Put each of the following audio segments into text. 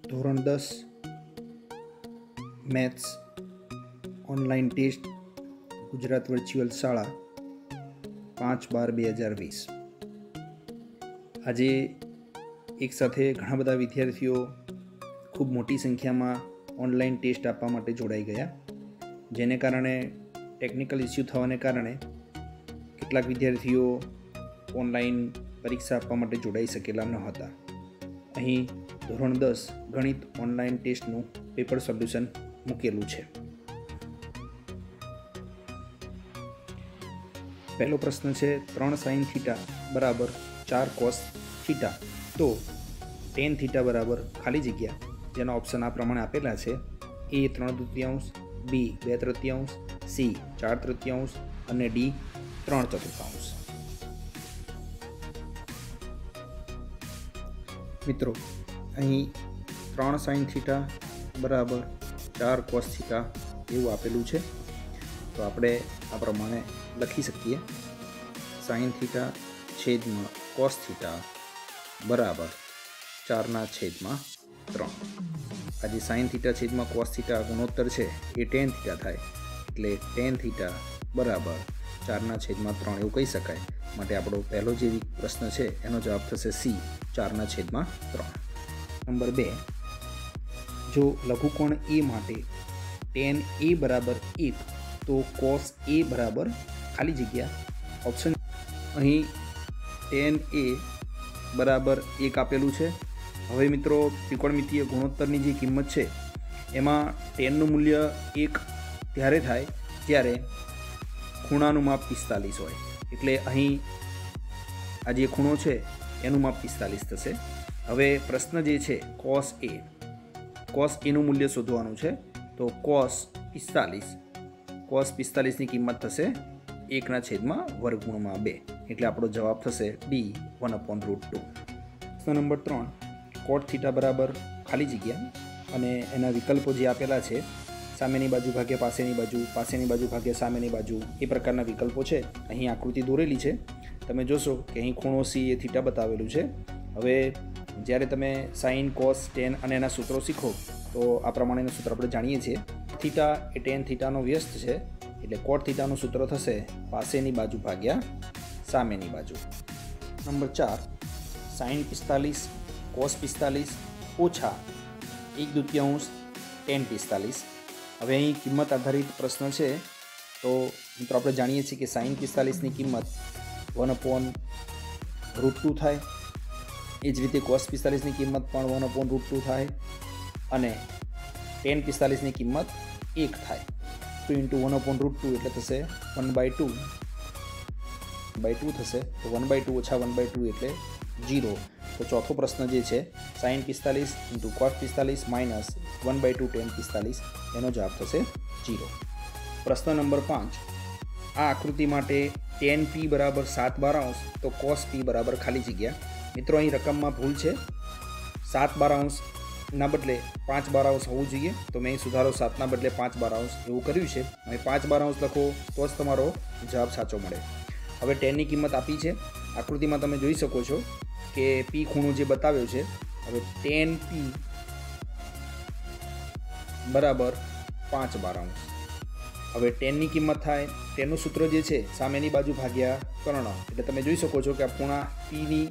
ધોરણ 10 maths online test Gujarat virtual શાળા 5/12/2020 આજે એક સાથે ઘણા બધા વિદ્યાર્થીઓ ખૂબ મોટી સંખ્યામાં ઓનલાઈન ટેસ્ટ આપવા માટે જોડાઈ ગયા, જેને કારણે ટેકનિકલ ઇસ્યુ થવાને કારણે કેટલાક વિદ્યાર્થીઓ ઓનલાઈન પરીક્ષા આપવા માટે જોડાઈ શકેલા ન હતા. અહીં ધોરણ 10 ગણિત ઓનલાઈન ટેસ્ટનું પેપર સોલ્યુશન મૂકેલું છે. પહેલો પ્રશ્ન છે 3 sin θ બરાબર 4 cos θ, તો tan θ બરાબર ખાલી જગ્યા, જેના ઓપ્શન આ પ્રમાણે આપેલા છે: A 3/4, B 2/3, C 4/3 અને D 3/4. મિત્રો, અહીં 3 sin θ બરાબર 4 cos θ એવું આપેલું છે, તો આપણે આ પ્રમાણે લખી શકીએ: sin θ છેદમાં cos θ બરાબર 4/3. આ જે sin θ છેદમાં cos θ ગુણોત્તર છે એ tan θ થાય, એટલે tan θ બરાબર 4/3 એવું કહી શકાય. માટે આપણો પહેલો જે પ્રશ્ન છે એનો જવાબ થશે C 4/3. નંબર 2, જો લઘુકોણ A માટે tan A બરાબર 1, તો cos A બરાબર ખાલી જગ્યા ઓપ્શન. અહીં tan A બરાબર 1 આપેલું છે. હવે મિત્રો, ત્રિકોણમિતીય ગુણોત્તરની જે કિંમત છે એમાં tanનું મૂલ્ય 1 ત્યારે થાય જ્યારે ખૂણાનું માપ 45 હોય, એટલે અહીં આ જે ખૂણો છે એનું માપ 45 થશે. હવે પ્રશ્ન જે છે cos Aનું મૂલ્ય શોધવાનું છે, તો cos 45ની કિંમત થશે 1/2, એટલે આપણો જવાબ થશે D 1/√2. પ્રશ્ન નંબર 3, cot θ બરાબર ખાલી જગ્યા અને એના વિકલ્પો જે આપેલા છે, સામેની બાજુ ભાગ્યા પાસેની બાજુ, પાસેની બાજુ ભાગ્યા સામેની બાજુ, એ પ્રકારના વિકલ્પો છે. અહીં આકૃતિ દોરેલી છે, તમે જોશો કે અહીં ખૂણો C એ θ બતાવેલું છે. હવે જ્યારે તમે સાઇન, કોસ, ટેન અને એના સૂત્રો શીખો તો આ પ્રમાણેનું સૂત્ર આપણે જાણીએ છીએ. θ એ tan θનો વ્યસ્ત છે, એટલે cot θનું સૂત્ર થશે પાસેની બાજુ ભાગ્યા સામેની બાજુ. નંબર 4, sin 45 cos 45 ઓછા 1/2 tan 45. હવે અહીં કિંમત આધારિત પ્રશ્ન છે, તો મિત્રો આપણે જાણીએ છીએ કે sin 45ની કિંમત 1/√2 થાય, એ જ રીતે cos 45ની કિંમત પણ 1/√2 થાય, અને tan 45ની કિંમત 1 થાય. 2 × 1/√2 એટલે થશે 1/2 થશે, તો 1/2 ઓછા 1/2 એટલે 0. તો ચોથો પ્રશ્ન જે છે sin 45 × cos 45 માઇનસ 1/2 tan 45, એનો જવાબ થશે 0. પ્રશ્ન નંબર 5, આ આકૃતિ માટે tan P બરાબર 7/12, તો cos P બરાબર ખાલી જગ્યા. મિત્રો, અહીં રકમમાં ભૂલ છે, 7/12ના બદલે 5/12 હોવું જોઈએ, તો મેં સુધારો 7ના બદલે 5/12 એવું કર્યું છે. હવે 5/12 લખો તો જ તમારો જવાબ સાચો મળે. હવે tanની કિંમત આપી છે, આકૃતિમાં તમે જોઈ શકો છો કે P ખૂણો જે બતાવ્યો છે. હવે tan P બરાબર 5/12. હવે tanની કિંમત થાય, તેનું સૂત્ર જે છે સામેની બાજુ ભાગ્યા કર્ણ, એટલે તમે જોઈ શકો છો કે આ ખૂણા Pની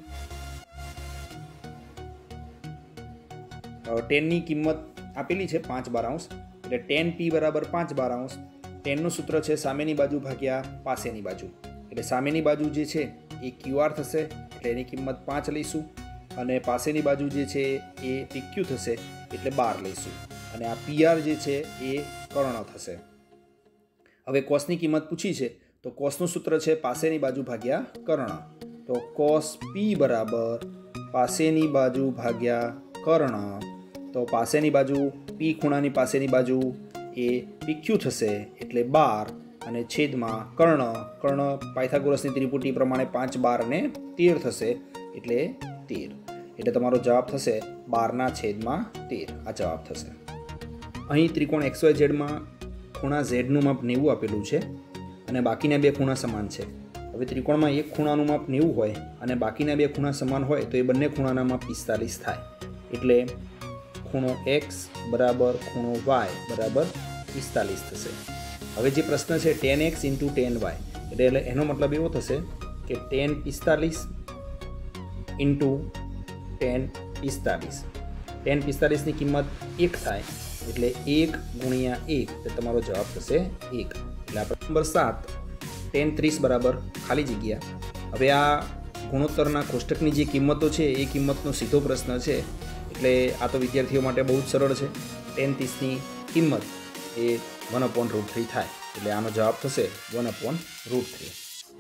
tanની કિંમત આપેલી છે 5/12, એટલે tan P બરાબર 5/12. tanનું સૂત્ર છે સામેની બાજુ ભાગ્યા પાસેની બાજુ, એટલે સામેની બાજુ જે છે એ QR થશે, એટલે એની કિંમત 5 લઈશું, અને પાસેની બાજુ જે છે એ PQ થશે, એટલે 12 લઈશું, અને આ PR જે છે એ કર્ણ થશે. હવે કોસની કિંમત પૂછી છે, તો કોસનું સૂત્ર છે પાસેની બાજુ ભાગ્યા કર્ણ, તો cos P બરાબર પાસેની બાજુ ભાગ્યા કર્ણ, તો પાસેની બાજુ P ખૂણાની પાસેની બાજુ એ PQ થશે, એટલે 12, અને છેદમાં કર્ણ પાયથાગોરસની ત્રિપુટી પ્રમાણે 5, 12 અને 13 થશે, એટલે 13. એટલે તમારો જવાબ થશે 12/13. આ જવાબ થશે. અહીં ત્રિકોણ XYZમાં ખૂણા ઝેડનું માપ 90 આપેલું છે, અને બાકીના બે ખૂણા સમાન છે. હવે ત્રિકોણમાં એક ખૂણાનું માપ 90 હોય અને બાકીના બે ખૂણા સમાન હોય તો એ બંને ખૂણાના માપ 45 થાય. એટલે ખૂણો x બરાબર ખૂણો y બરાબર 45 થશે। હવે જે પ્રશ્ન છે tan x × tan y, એટલે એનો મતલબ એવો થશે કે tan 45 × tan 45, tan 45 ની કિંમત 1 થાય એટલે 1 × 1 તો તમારો જવાબ થશે 1। એટલે આપણે નંબર 7 tan 30 બરાબર ખાલી જગ્યા। હવે આ ગુણોત્તરના કોષ્ટકની જે કિંમતો છે એ કિંમતનો સીધો પ્રશ્ન છે, એટલે આ તો વિદ્યાર્થીઓ માટે બહુ જ સરળ છે। tan 30ની કિંમત એ 1/√3 થાય, એટલે આનો જવાબ થશે 1/√3।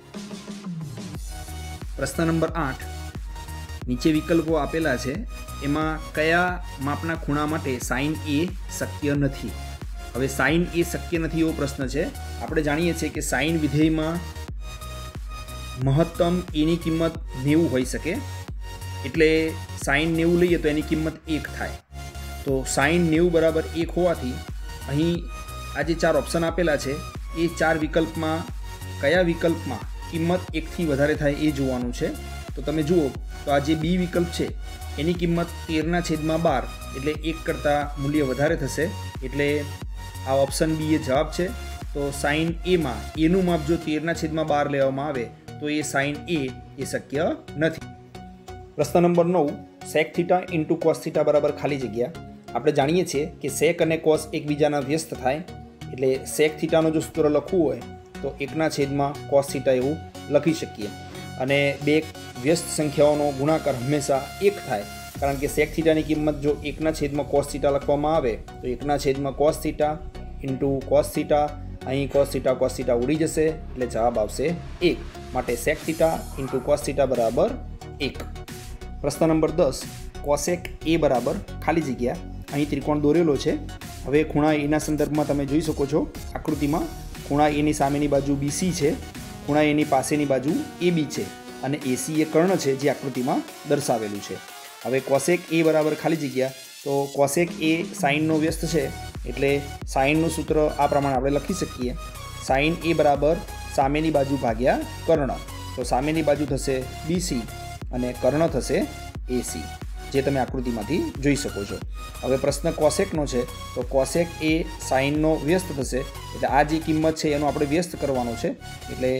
પ્રશ્ન નંબર 8, નીચે વિકલ્પો આપેલા છે, એમાં કયા માપના ખૂણા માટે sin A શક્ય નથી? હવે sin A શક્ય નથી એવો પ્રશ્ન છે। આપણે જાણીએ છીએ કે sin વિધેયમાં મહત્તમ એની કિંમત 90 હોઈ શકે, એટલે sin 90 લઈએ તો એની કિંમત 1 થાય। તો sin 90 બરાબર 1 હોવાથી અહીં આ જે 4 ઓપ્શન આપેલા છે એ 4 વિકલ્પમાં કયા વિકલ્પમાં કિંમત 1 થી વધારે થાય એ જોવાનું છે। તો તમે જુઓ તો આ જે બી વિકલ્પ છે એની કિંમત 13/12, એટલે 1 કરતાં મૂલ્ય વધારે થશે, એટલે આ ઓપ્શન બી એ જવાબ છે। તો sin એમાં એનું માપ જો 13/12 લેવામાં આવે તો એ sin એ શક્ય નથી। પ્રશ્ન નંબર 9, sec θ × cos θ બરાબર ખાલી જગ્યા। આપણે જાણીએ છીએ કે sec અને cos એકબીજાના વ્યસ્ત થાય, એટલે sec θનું જો સૂત્ર લખવું હોય તો 1/cos θ એવું લખી શકીએ। અને બે વ્યસ્ત સંખ્યાઓનો ગુણાકાર હંમેશા 1 થાય, કારણ કે sec θની કિંમત જો 1/cos θ લખવામાં આવે તો 1/cos θ × cos θ, અહીં cos θ ઉડી જશે, એટલે જવાબ આવશે 1। માટે sec θ × cos θ બરાબર 1। પ્રશ્ન નંબર 10, cosec A બરાબર ખાલી જગ્યા। અહીં ત્રિકોણ દોરેલો છે। હવે ખૂણા એના સંદર્ભમાં તમે જોઈ શકો છો આકૃતિમાં, ખૂણા એની સામેની બાજુ BC છે, ખૂણા એની પાસેની બાજુ AB છે, અને AC એ કર્ણ છે જે આકૃતિમાં દર્શાવેલું છે। હવે cosec A બરાબર ખાલી જગ્યા, તો cosec A સાઇનનો વ્યસ્ત છે, એટલે સાઇનનું સૂત્ર આ પ્રમાણે આપણે લખી શકીએ, sin A બરાબર સામેની બાજુ ભાગ્યા કર્ણ। તો સામેની બાજુ થશે BC અને કર્ણ થશે AC, જે તમે આકૃતિમાંથી જોઈ શકો છો। હવે પ્રશ્ન કોસેકનો છે, તો કોસેક એ સાઇનનો વ્યસ્ત થશે, એટલે આ જે કિંમત છે એનો આપણે વ્યસ્ત કરવાનો છે, એટલે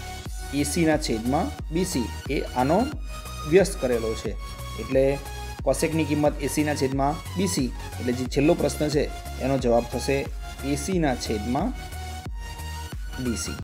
AC/BC એ આનો વ્યસ્ત કરેલો છે, એટલે કોસેકની કિંમત AC/BC, એટલે જે છેલ્લો પ્રશ્ન છે એનો જવાબ થશે AC/BC।